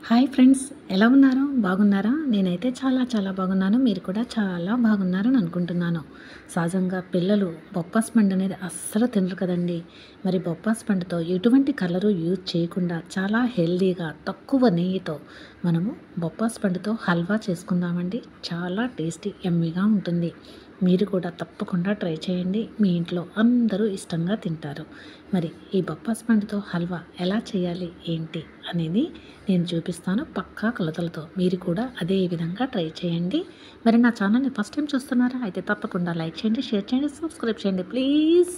Hi friends, ఎలా ఉన్నారు? బాగున్నారా? నేనైతే చాలా బాగున్నాను. మీరు కూడా చాలా బాగున్నారని అనుకుంటున్నాను. సహజంగా పిల్లలు బొప్పాస్ పండు అనేది అస్సలు తినరు కదండీ. మరి బొప్పాస్ పండుతో ఎటువంటి కలరు యూజ్ చేయకుండా చాలా హెల్తీగా తక్కువ నెయ్యితో మనము బొప్పాస్ పండుతో హల్వా చేసుకుందామండి. చాలా టేస్టీ యమ్మీగా ఉంటుంది. మీరు కూడా తప్పకుండా ట్రై చేయండి. మీ ఇంట్లో అందరూ ఇష్టంగా తింటారు. మరి ఈ బొప్పాస్ పండుతో హల్వా ఎలా చేయాలి ఏంటి అనేది నేను చూపిస్తాను పక్కా కొలతలతో. మీరు కూడా అదే విధంగా ట్రై చేయండి. మరి నా ఛానల్ని ఫస్ట్ టైం చూస్తున్నారా? అయితే తప్పకుండా లైక్ చేయండి, షేర్ చేయండి, సబ్స్క్రైబ్ చేయండి ప్లీజ్.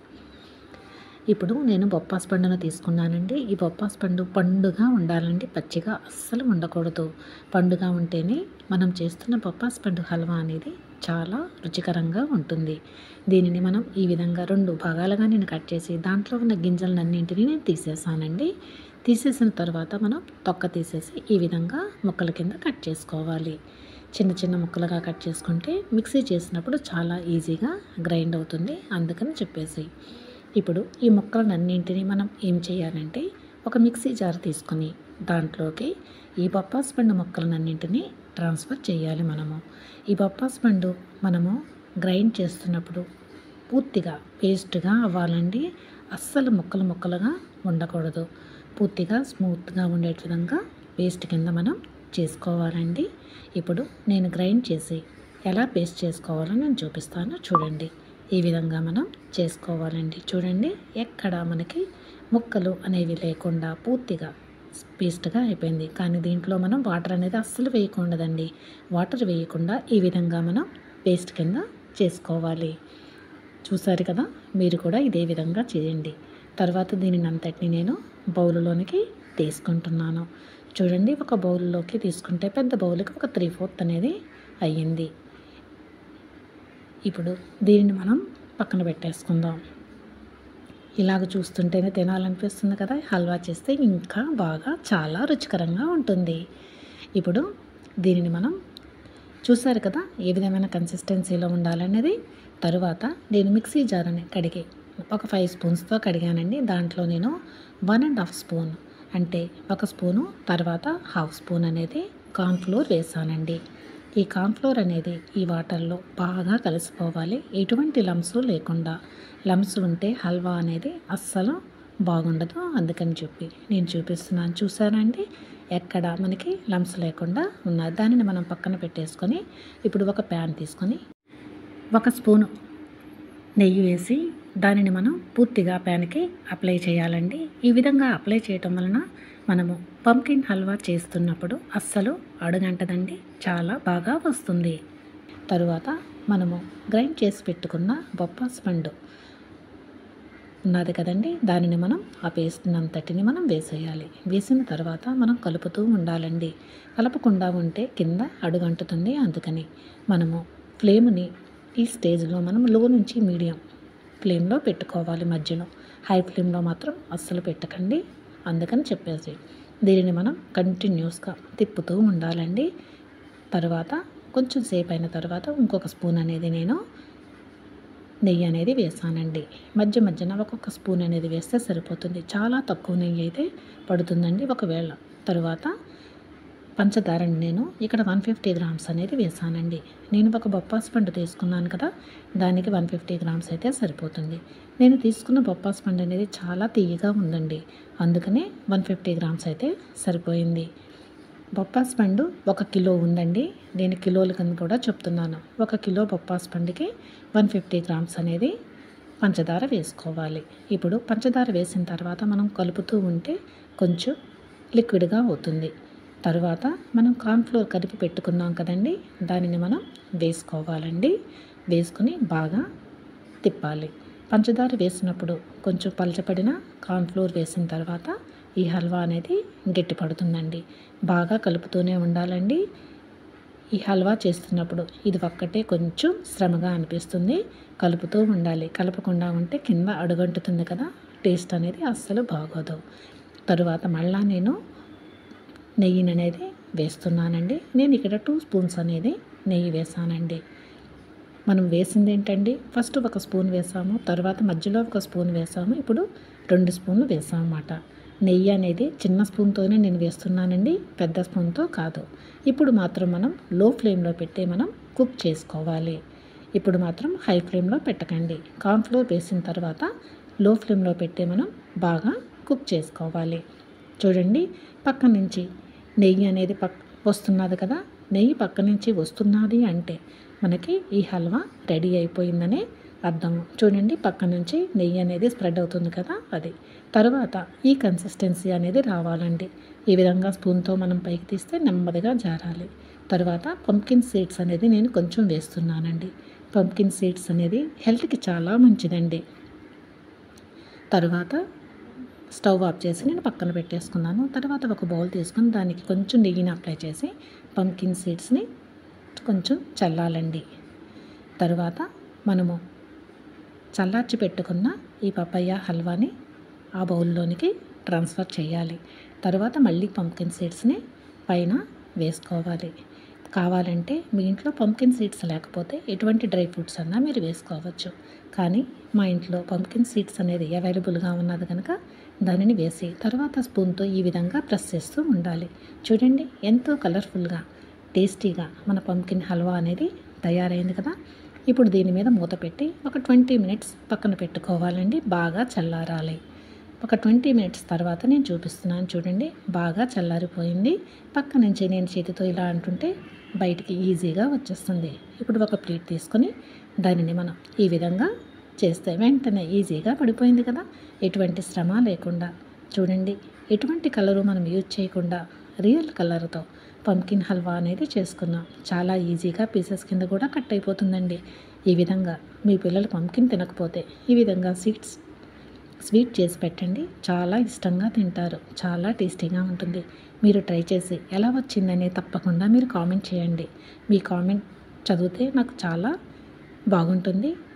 ఇప్పుడు నేను బొప్పాస్ పండును తీసుకున్నానండి. ఈ బొప్పాస్ పండు పండుగా ఉండాలండి, పచ్చిగా అస్సలు ఉండకూడదు. పండుగా ఉంటేనే మనం చేస్తున్న బొప్పాస్ పండు హల్వా అనేది చాలా రుచికరంగా ఉంటుంది. దీనిని మనం ఈ విధంగా 2 భాగాలుగా నేను కట్ చేసి దాంట్లో ఉన్న గింజలన్నింటినీ నేను తీసేసానండి. తీసేసిన తర్వాత మనం తొక్క తీసేసి ఈ విధంగా ముక్కల కింద కట్ చేసుకోవాలి. చిన్న ముక్కలుగా కట్ చేసుకుంటే మిక్సీ చేసినప్పుడు చాలా ఈజీగా గ్రైండ్ అవుతుంది, అందుకని చెప్పేసి. ఇప్పుడు ఈ ముక్కలన్నింటినీ మనం ఏం చేయాలంటే ఒక మిక్సీ జార్ తీసుకొని దాంట్లోకి ఈ బొప్పాస్ పండు ముక్కలన్నింటినీ ట్రాన్స్ఫర్ చేయాలి మనము. ఈ బొప్పాస్ పండు మనము గ్రైండ్ చేస్తున్నప్పుడు పూర్తిగా పేస్ట్గా అవ్వాలండి. అస్సలు ముక్కలుగా ఉండకూడదు. పూర్తిగా స్మూత్గా ఉండే విధంగా పేస్ట్ కింద మనం చేసుకోవాలండి. ఇప్పుడు నేను గ్రైండ్ చేసి ఎలా పేస్ట్ చేసుకోవాలో నేను చూపిస్తాను, చూడండి. ఈ విధంగా మనం చేసుకోవాలండి. చూడండి, ఎక్కడ మనకి ముక్కలు అనేవి లేకుండా పూర్తిగా పేస్ట్గా అయిపోయింది. కానీ దీంట్లో మనం వాటర్ అనేది అస్సలు వేయకూడదండి. వాటర్ వేయకుండా ఈ విధంగా మనం పేస్ట్ కింద చేసుకోవాలి. చూసారు కదా, మీరు కూడా ఇదే విధంగా చేయండి. తర్వాత దీనిని అంతటిని నేను బౌల్లోనికి తీసుకుంటున్నాను. చూడండి, ఒక బౌల్లోకి తీసుకుంటే పెద్ద బౌల్కి ఒక 3/4 అనేది అయ్యింది. ఇప్పుడు దీనిని మనం పక్కన పెట్టేసుకుందాం. ఇలాగ చూస్తుంటేనే తినాలనిపిస్తుంది కదా. హల్వా చేస్తే ఇంకా బాగా చాలా రుచికరంగా ఉంటుంది. ఇప్పుడు దీనిని మనం చూసారు కదా ఏ విధమైన కన్సిస్టెన్సీలో ఉండాలనేది. తరువాత నేను మిక్సీ జార్ని కడిగి ఒక 5 స్పూన్స్తో కడిగానండి. దాంట్లో నేను 1.5 స్పూన్ అంటే 1 స్పూను తర్వాత 1/2 స్పూన్ అనేది కార్న్ఫ్లోర్ వేసానండి. ఈ కార్న్ఫ్లోర్ అనేది ఈ వాటర్లో బాగా కలిసిపోవాలి, ఎటువంటి లంప్స్ లేకుండా. లంప్స్ ఉంటే హల్వా అనేది అస్సలు బాగుండదు, అందుకని చెప్పి నేను చూపిస్తున్నాను. చూసారండి, ఎక్కడ మనకి లంప్స్ లేకుండా ఉన్నాయి. దానిని మనం పక్కన పెట్టేసుకొని ఇప్పుడు ఒక ప్యాన్ తీసుకొని 1 స్పూను నెయ్యి వేసి దానిని మనం పూర్తిగా ప్యాన్కి అప్లై చేయాలండి. ఈ విధంగా అప్లై చేయటం వలన మనము పంకిన్ హల్వా చేస్తున్నప్పుడు అస్సలు అడుగంటదండి, చాలా బాగా వస్తుంది. తరువాత మనము గ్రైండ్ చేసి పెట్టుకున్న బొప్పాస్ పండు ఉన్నది కదండి, దానిని మనం ఆ పేస్ట్నంతటిని మనం వేసేయాలి. వేసిన తర్వాత మనం కలుపుతూ ఉండాలండి. కలపకుండా ఉంటే కింద అడుగంటుతుంది, అందుకని మనము ఫ్లేమ్ని ఈ స్టేజ్లో మనం లో నుంచి మీడియం ఫ్లేమ్లో పెట్టుకోవాలి. మధ్యలో హై ఫ్లేమ్లో మాత్రం అస్సలు పెట్టకండి, అందుకని చెప్పేసి దీనిని మనం కంటిన్యూస్గా తిప్పుతూ ఉండాలండి. తర్వాత కొంచెం సేపు అయిన తర్వాత ఇంకొక స్పూన్ అనేది నేను నెయ్యి అనేది వేసానండి. మధ్యన ఒక్కొక్క స్పూన్ అనేది వేస్తే సరిపోతుంది. చాలా తక్కువ నెయ్యి అయితే పడుతుందండి ఒకవేళ. తరువాత పంచదారని నేను ఇక్కడ 150 గ్రామ్స్ అనేది వేసానండి. నేను ఒక బొప్పాస్ పండు తీసుకున్నాను కదా, దానికి 150 గ్రామ్స్ అయితే సరిపోతుంది. నేను తీసుకున్న బొప్పాస్ పండు అనేది చాలా తీయగా ఉందండి, అందుకనే 150 గ్రామ్స్ అయితే సరిపోయింది. బొప్పాస్ పండు 1 కిలో ఉందండి. నేను కిలోల కింద కూడా చెప్తున్నాను. 1 కిలో బొప్పాస్ పండుకి 150 గ్రామ్స్ అనేది పంచదార వేసుకోవాలి. ఇప్పుడు పంచదార వేసిన తర్వాత మనం కలుపుతూ ఉంటే కొంచెం లిక్విడ్గా అవుతుంది. తరువాత మనం కార్న్ఫ్లోర్ కలిపి పెట్టుకున్నాం కదండి, దానిని మనం వేసుకోవాలండి. వేసుకుని బాగా తిప్పాలి. పంచదార వేసినప్పుడు కొంచెం పలచపడిన కార్న్ఫ్లోర్ వేసిన తర్వాత ఈ హల్వా అనేది గట్టిపడుతుందండి. బాగా కలుపుతూనే ఉండాలండి. ఈ హల్వా చేస్తున్నప్పుడు ఇది ఒక్కటే కొంచెం శ్రమగా అనిపిస్తుంది, కలుపుతూ ఉండాలి. కలపకుండా ఉంటే కింద అడుగంటుతుంది కదా, టేస్ట్ అనేది అస్సలు బాగోదు. తరువాత మళ్ళా నేను నెయ్యిని అనేది వేస్తున్నానండి. నేను ఇక్కడ 2 స్పూన్స్ అనేది నెయ్యి వేసానండి. మనం వేసింది ఏంటండి, ఫస్ట్ 1 స్పూన్ వేసాము, తర్వాత మధ్యలో 1 స్పూన్ వేసాము, ఇప్పుడు 2 స్పూన్లు వేసాం అన్నమాట. నెయ్యి అనేది చిన్న స్పూన్తోనే నేను వేస్తున్నానండి, పెద్ద స్పూన్తో కాదు. ఇప్పుడు మాత్రం మనం లో ఫ్లేమ్లో పెట్టి మనం కుక్ చేసుకోవాలి. ఇప్పుడు మాత్రం హై ఫ్లేమ్లో పెట్టకండి. కార్న్‌ఫ్లోర్ వేసిన తర్వాత లో ఫ్లేమ్లో పెట్టి మనం బాగా కుక్ చేసుకోవాలి. చూడండి, పక్క నుంచి నెయ్యి అనేది వస్తున్నది కదా. నెయ్యి పక్క నుంచి వస్తున్నది అంటే మనకి ఈ హల్వా రెడీ అయిపోయిందనే అర్థం. చూడండి, పక్క నుంచి నెయ్యి అనేది స్ప్రెడ్ అవుతుంది కదా, అది. తర్వాత ఈ కన్సిస్టెన్సీ అనేది రావాలండి. ఈ విధంగా స్పూన్తో మనం పైకి తీస్తే నెమ్మదిగా జారాలి. తర్వాత పంప్కిన్ సీడ్స్ అనేది నేను కొంచెం వేస్తున్నానండి. పంప్కిన్ సీడ్స్ అనేది హెల్త్కి చాలా మంచిదండి. తర్వాత స్టవ్ ఆఫ్ చేసి నేను పక్కన పెట్టేసుకున్నాను. తర్వాత ఒక బౌల్ తీసుకొని దానికి కొంచెం నెయ్యిని అప్లై చేసి పంప్కిన్ సీడ్స్ని కొంచెం చల్లాలండి. తర్వాత మనము చల్లార్చి పెట్టుకున్న ఈ పపయ్య హల్వాని ఆ బౌల్లోనికి ట్రాన్స్ఫర్ చేయాలి. తర్వాత మళ్ళీ పంప్కిన్ సీడ్స్ని పైన వేసుకోవాలి. కావాలంటే మీ ఇంట్లో పంప్కిన్ సీడ్స్ లేకపోతే ఎటువంటి డ్రై ఫ్రూట్స్ అన్నా మీరు వేసుకోవచ్చు. కానీ మా ఇంట్లో పంప్కిన్ సీడ్స్ అనేది అవైలబుల్గా ఉన్నది కనుక దానిని వేసి తర్వాత స్పూన్తో ఈ విధంగా ప్రెస్ చేస్తూ ఉండాలి. చూడండి, ఎంతో కలర్ఫుల్గా టేస్టీగా మన పంప్కిన్ హల్వా అనేది తయారైంది కదా. ఇప్పుడు దీని మీద మూత పెట్టి ఒక 20 మినిట్స్ పక్కన పెట్టుకోవాలండి. బాగా చల్లారాలి. ఒక 20 మినిట్స్ తర్వాత నేను చూపిస్తున్నాను. చూడండి, బాగా చల్లారిపోయింది. పక్క నుంచి నేను చేతితో ఇలా అంటుంటే బయటికి ఈజీగా వచ్చేస్తుంది. ఇప్పుడు ఒక ప్లేట్ తీసుకొని దానిని మనం ఈ విధంగా చేస్తే వెంటనే ఈజీగా పడిపోయింది కదా, ఎటువంటి శ్రమ లేకుండా. చూడండి, ఎటువంటి కలరు మనం యూజ్ చేయకుండా రియల్ కలర్తో పంప్కిన్ హల్వా అనేది చేసుకున్నాం. చాలా ఈజీగా పీసెస్ కింద కూడా కట్ అయిపోతుందండి. ఈ విధంగా మీ పిల్లలు పంప్కిన్ తినకపోతే ఈ విధంగా స్వీట్ చేసి పెట్టండి. చాలా ఇష్టంగా తింటారు. చాలా టేస్టీగా ఉంటుంది. మీరు ట్రై చేసి ఎలా వచ్చిందని తప్పకుండా మీరు కామెంట్ చేయండి. మీ కామెంట్ చదివితే నాకు చాలా బాగుంటుంది.